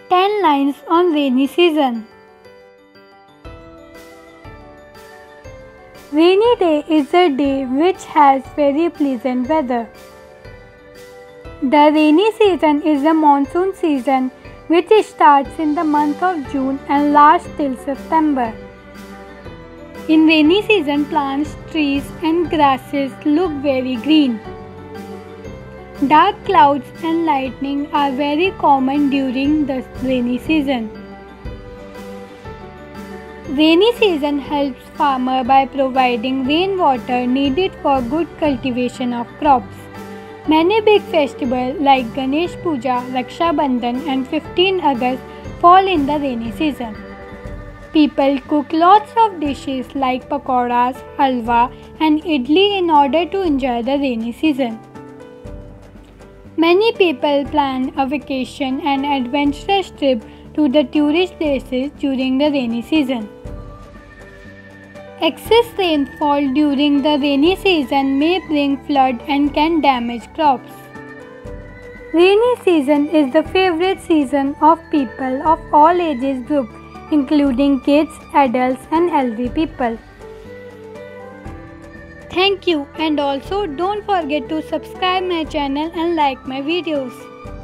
10 lines on rainy season. Rainy day is a day which has very pleasant weather. The rainy season is a monsoon season which starts in the month of June and lasts till September. In rainy season, plants, trees and grasses look very green. Dark clouds and lightning are very common during the rainy season. Rainy season helps farmer by providing rainwater needed for good cultivation of crops. Many big festivals like Ganesh Puja, Raksha Bandhan and 15 August fall in the rainy season. People cook lots of dishes like pakoras, halwa and idli in order to enjoy the rainy season. Many people plan a vacation and adventurous trip to the tourist places during the rainy season. Excess rainfall during the rainy season may bring flood and can damage crops. Rainy season is the favorite season of people of all ages group, including kids, adults and elderly people. Thank you, and also don't forget to subscribe my channel and like my videos.